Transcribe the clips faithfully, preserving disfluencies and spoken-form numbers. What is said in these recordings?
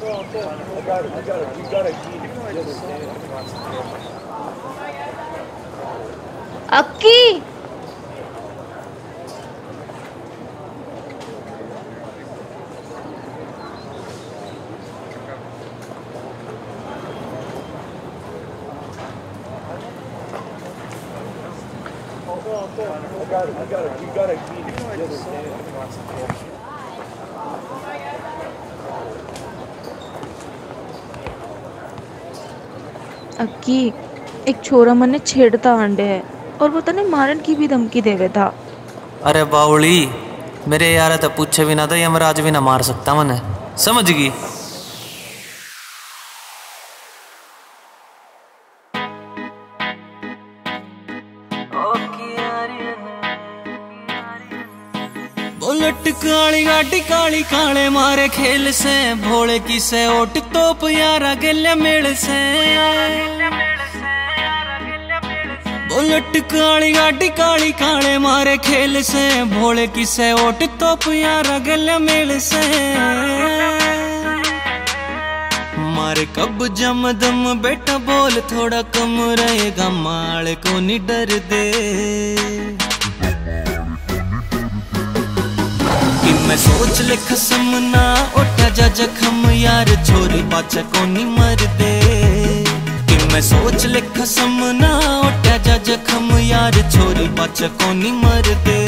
अक्की अक्की एक छोरा मने छेड़ता आंडे है और वो तने मारन की भी धमकी देवे था। अरे बाउली मेरे यार तो पूछे भी ना तो यमराज भी ना मार सकता मने, समझ गई। बुलेट काली गाड़ी काली काले मारे खेल से भोले की से ओट तोप यारा गले मेल से। बुलेट काली गाड़ी काली काले मारे खेल से भोले की से ओट तोप यारा गले मेल से। मारे कब जम दम बेटा बोल थोड़ा कम रहेगा माल को नहीं डर दे। मैं सोच ले खसम ना उठा जा जखम यार छोरी पाछा को नहीं मर दे। कि मैं सोच ले खसम ना उठा जा जखम यार छोरी पाछा को नहीं मर दे।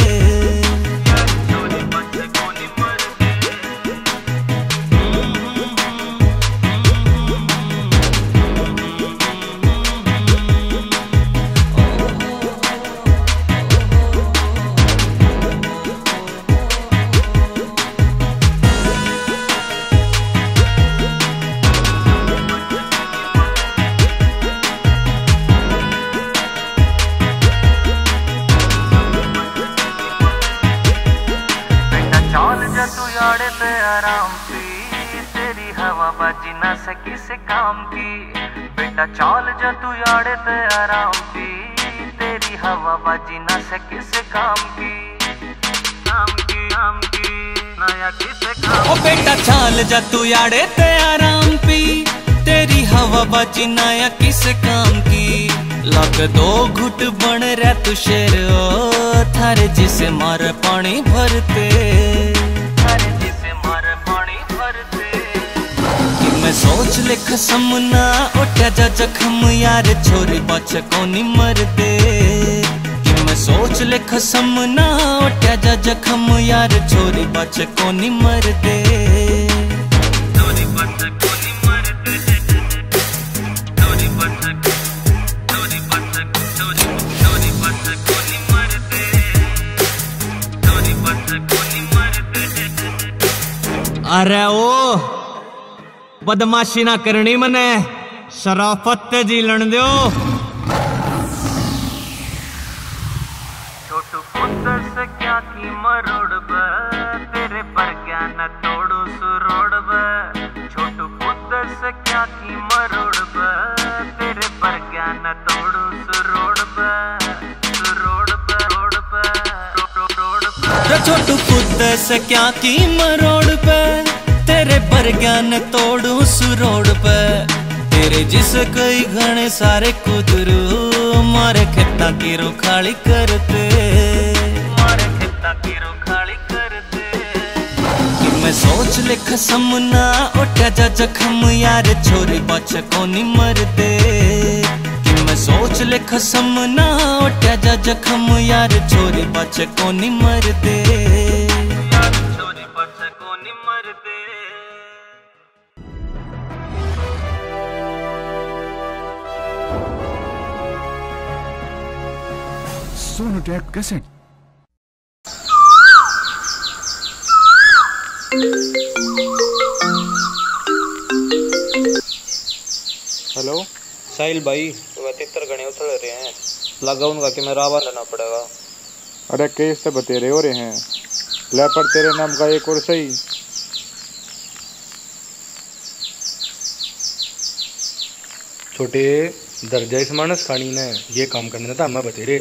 आराम पी तेरी हवा बाजी ना सकी से काम की। बेटा चाल जा तू याड़े ते आराम पी तेरी हवा बाजी ना सकी से काम की। काम की काम की नया किसे काम। ओ बेटा चाल जा तू याड़े ते आराम पी तेरी हवा बाजी नया किसे काम की। लग दो घुट बन रहा तू शेर ओ थारे जिसे मार पानी भरते। मैं सोच ले खसम ना उठा जा जखम यार छोरी पाछा को नहीं मर दे। कि मैं सोच ले खसम ना उठा जा जखम यार छोरी पाछा को नहीं मर दे। छोरी पाछा को नहीं मर दे। छोरी पाछा छोरी पाछा छोरी छोरी पाछा को नहीं मर दे। छोरी पाछा को नहीं मर दे। अरे ओ बदमाशी ना करनी मने शराफत जी लन दो। छोटू पुत्र से क्या की मरोड़ बे तेरे पर क्या न तोड़ू सुरोड़ बे। छोटू पुत्र से क्या की मरोड़ बे तेरे पर क्या न तोड़ू सुरोड़ बे। सुरोड़ बे रोड पे रोड पे। छोटू पुत्र से क्या की मरोड़ पे तेरे पर ज्ञान तोड़ू सुरोड़ पे। तेरे जिस कई घने सारे कुदरू मारे खेता की रुखाली करते। मारे खेता की रुखाली करते। कि मैं सोच ले खसम ना उठा जा जखम यार छोरी पाछा को नहीं मर दे। कि मैं सोच ले खसम ना उठा जा जखम यार छोरी पाछा को नहीं मर दे। छोरी पाछा को नहीं मर दे। Sonu tape cassette. Hello Sahil भाई वह तितर गणे उतर रहे हैं। लगा उनका कि मेरा आवाज लेना पड़ेगा। अरे केस तो बतेरे हो रहे हैं ले पर तेरे नाम का एक और सही। छोटे दर्जा इस मानस खानी ने ये काम करने था मैं बतेरे।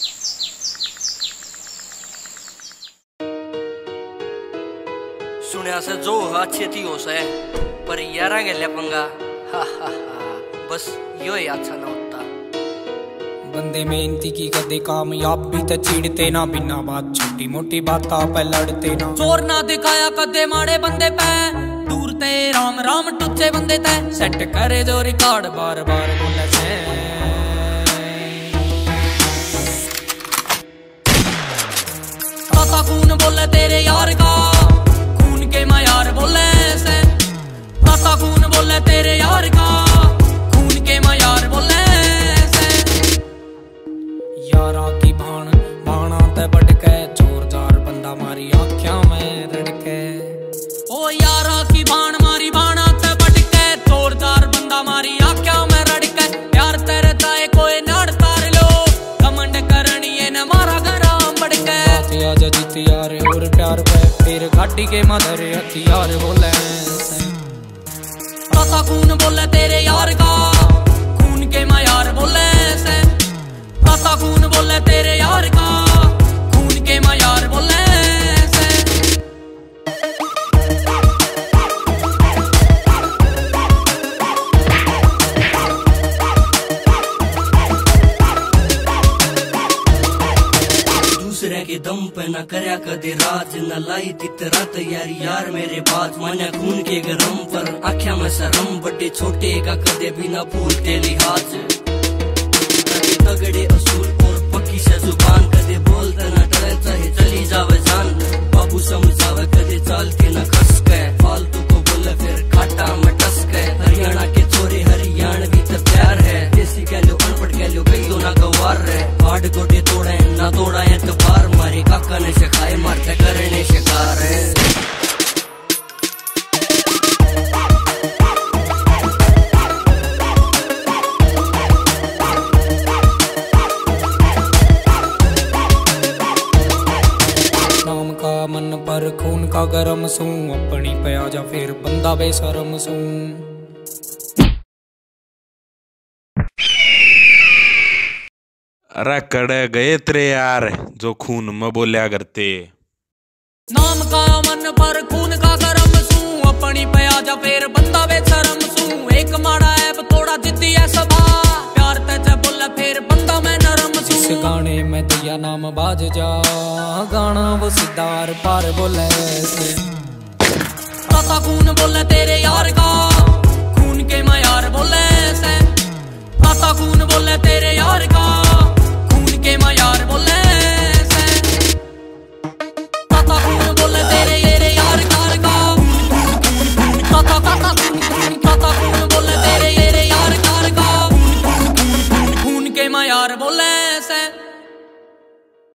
सुनिया ना से जो अच्छी थी हो से पर यारा गले पंगा हा हा हा बस यो ही अच्छा ना होता। बंदे मेहनती की कदे कामयाब भी तो चिढ़ते ना, बिना बात छोटी मोटी बात पे लड़ते ना। जोर ना दिखाया कदे माड़े बंदे पे, दूर ते राम राम टुच्चे बंदे ते। सेट करे जो रिकॉर्ड बार बार बोले से, पता कौन बोले तेरे यार का, खून के मायार बोले से। पता कौन बोले तेरे यार का, खून के मायार बोले से। यारा की भान भाना ते बटके, चोर जार बंदा मारी आँखियां में रड़के। ओ यारा की भान मारी भाना ते बटके, चोर जार बंदा मारी आँखियां में रड़के। यार तेरे ताए कोई नाड़ तार लो, कमंड करनी है न मारा गराम बड़के। आजा जीती यार और प्यार पे, फिर गाड़ी के मदर हथियार बोले से। पता कौन बोले तेरे यार का, खून के मायार बोले से। पता कौन बोले तेरे यार का, खून के मायार बोले से। दूसरे के दम पे न करया कदे राज, न लाई तितरा तैयारी यार मेरे बात। मने खून के गरम पर आख्या में शरम, बड़े छोटे का कदे भी न भूलते लिहाज। तगड़े असूल और पक्की से जुबान, कदे बोलते न डरे चाहे चली जावे जान। बाबू समझावे कदे चालते न खस के, फालतू को बोले फिर काटा में टस के। हरियाणा के छोरे हरियाणवी तो प्यार है, देसी कह लो अनपढ़ कह लो कई ना गवार है। हाड गोडे तोड़े ना तोड़ा है तो बार, मारे काका ने सिखाए मारते करने शिकार है। मन पर खून का गरम सू, अपनी पे आजा फिर बंदा बेशरम सू। अरे कड़े गए तेरे यार जो खून में बोलिया करते। नाम का मन पर खून का गरम सू, अपनी पे आजा फिर बंदा बेशरम सू। एक माड़ा है थोड़ा जिद्दी है सबा, प्यार ते बोले फिर बंदा मैं नरम सू। इस गाने में दिया नाम बाज जा, गाना वो सिद्धार पार बोले से। पता कौन बोले तेरे यार का, खून के मायार बोले से। पता कौन बोले तेरे